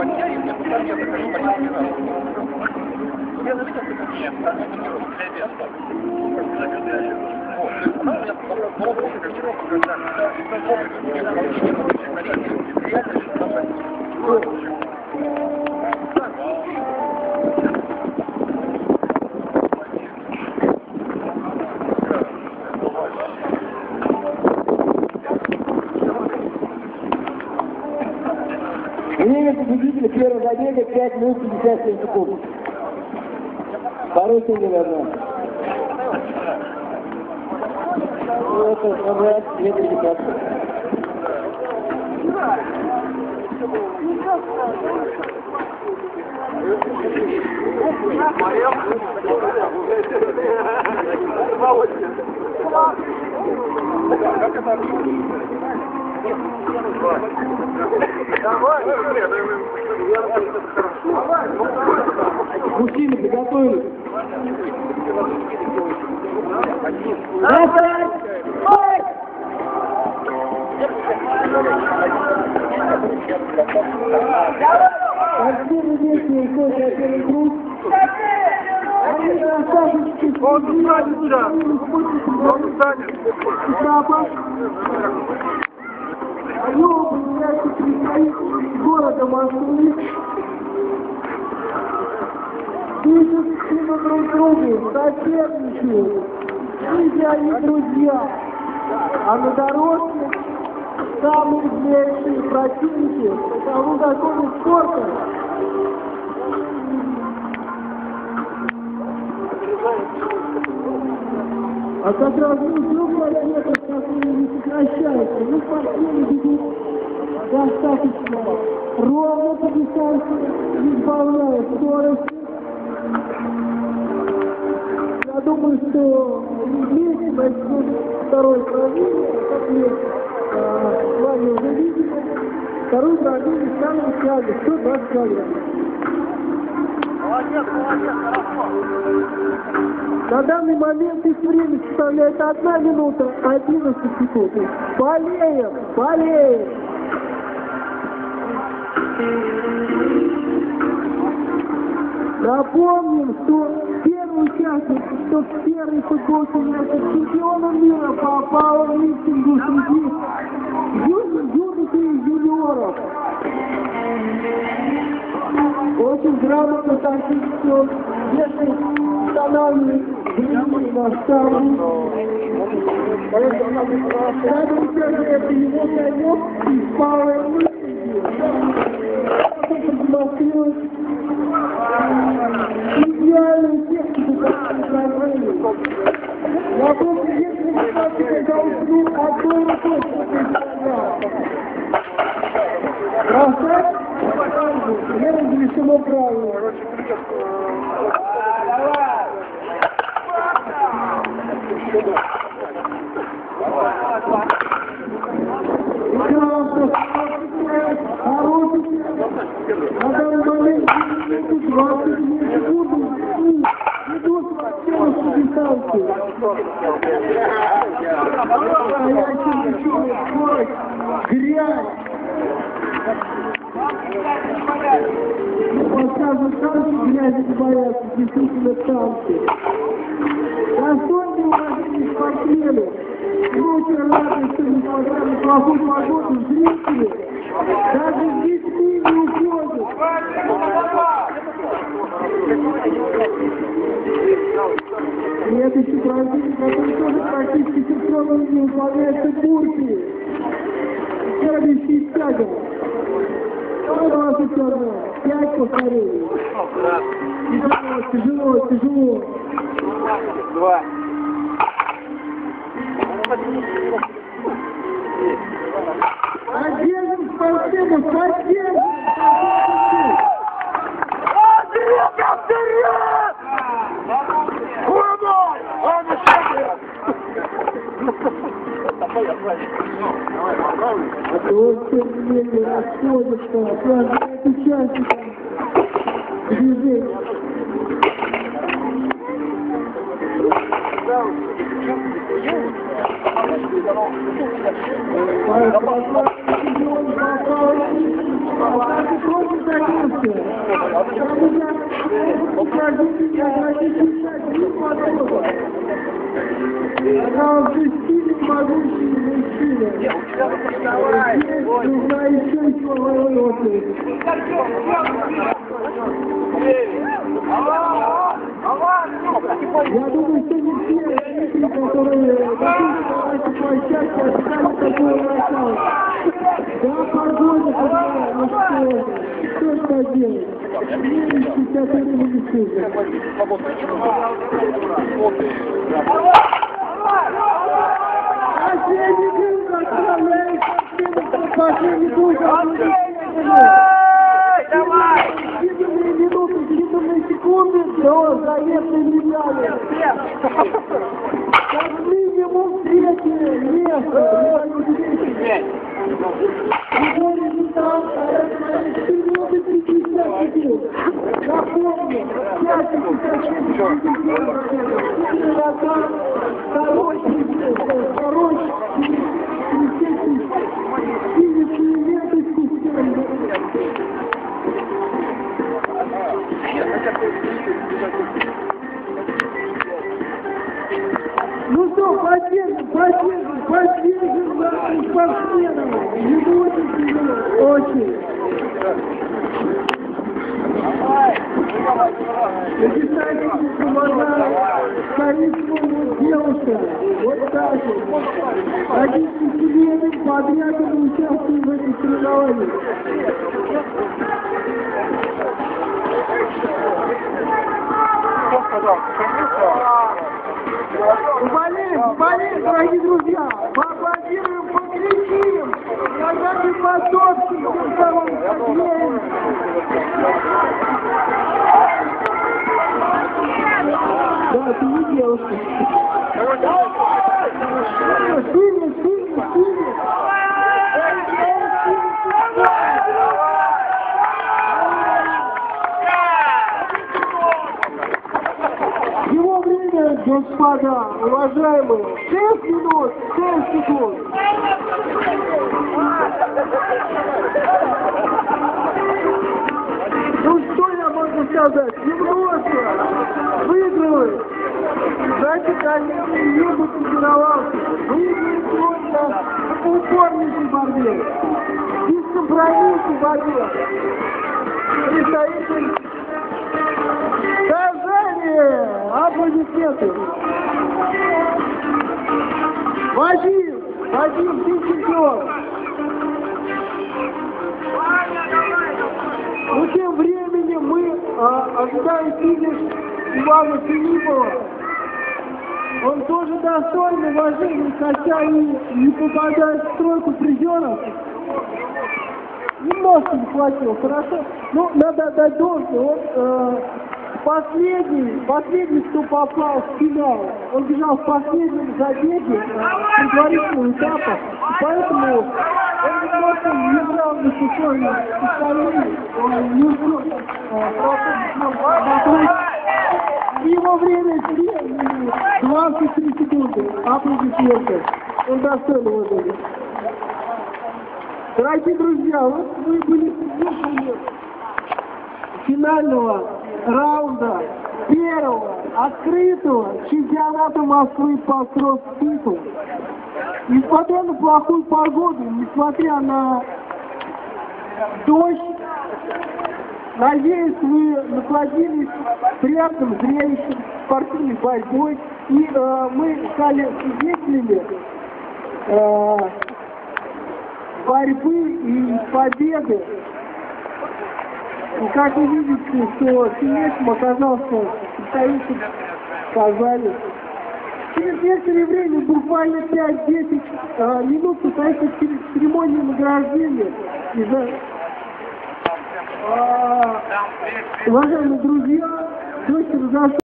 потери, мне туда нет, конечно, почти не надо. Я заметил, что нет, там не тренируется для веса. Вот, то есть она у меня много тренировок, когда Время победителя первого забега 5 минут 57 секунд. Второй синий верно. Это собрать 210. Мужчины приготовились. Спортивный версия уходит на первый круг. Они красавчики. Он встанет. Этапа. Они являются представителями города Москвы. Пишут друг другу, соседничают. Люди они друзья. А на дорожке самые злейшие противники. Таковы законы спорта. А как раз любой ответ, который не сокращается, мы спортсмены бегут достаточно ровно по дистанции, не сбавляя скорости. Я думаю, что вместе начнут второе упражнение, как мы с вами уже видели. Второе упражнение самое тяжелое, 120 килограмм. Молодец, хорошо. На данный момент их время составляет 1 минута 11 секунд. Болеем, болеем. Напомним, что первый участник, что в первой футболке является чемпионом мира по пауэрлифтингу среди юных и юниоров. Очень грамотно тактически, если устанавливает времени на стару. Надо участвовать, это его конек и пауэрлифтинге. Продемонстрирует идеальную технику контроля. Вопрос, если вы хотите, когда уснул одной рукой, красавец, я разрешено правильно. Хороший, на данный момент 20 секунд идут в следующую дистанцию. Настоящий мужчина, скорость, грязь. Подскажут, танки грязи не боятся, действительно танки. Достойные уважения спортсмены. Мы очень рады, что несмотря на плохую погоду, зрители даже с детьми не уходят. Следующий праздник, который тоже практически синхронно не выполняется бурки. Следующий стягивает. 121. 5 повторений. Тяжело, тяжело. 2. Одержим спортсменов, поддержим! А то он тем не менее расходится, отражает участникам движения. Против Она уже сильный, могучий мужчина. Нужна еще силовая очередь. Я думаю, что не все зрители, которые находятся на нашей площадке, ожидали такого начала. Да, погода, ну что ж поделать? Мне 60 времени суток. Последний гол отправляется последний гол. Давай! Считанные минуты, считанные секунды до заветной медали. Как минимум третье место. Его результат 4 минуты 30 секунд. Напомню, 5 второй финишную ленточку сделали. Ну что, поддержим наших спортсменов. Ему очень. Написайте, помогает коричневая девушка. Вот так вот. 11 лет подряд мы участвуем в этих соревнованиях. Болеем, дорогие друзья! Поаплодируем, покричим! Награды Потоцкий, тем самым хоккеем! Да, ты не девушка. Сильно! Его время, господа, уважаемые, 6 минут, 6 секунд. Ну что я могу сказать? Немножко выигрывает. Значит, они любят тренироваться. Выигрывает только в упорнейшей борьбе. Бескомпромиссной борьбе. Представитель Казани! Аплодисменты! Вадим, ты чемпион! Но тем временем мы ожидаем финиш Ивана Филиппова. Он тоже достойный уважения, хотя и не попадает в тройку призеров. Немножко не хватило, хорошо. Ну, надо отдать должное. Он последний, кто попал в финал, он бежал в последнем забеге предварительного этапа. И поэтому он немножко не брал на сухое состояние. Он не успел его время 23 секунды. Аплодисменты. Он достойный вот это. Дорогие друзья, вот мы были свидетелями финального раунда первого открытого чемпионата Москвы по кроссфиту. Несмотря на плохую погоду, несмотря на дождь, надеюсь, вы насладились приятным зрелищем, спортивной борьбой. И мы стали свидетелями борьбы и победы. И как вы видите, что финишем оказался представитель Казани. Через некоторое время, буквально 5-10 минут, состоится церемония награждения. Уважаемые друзья, дочь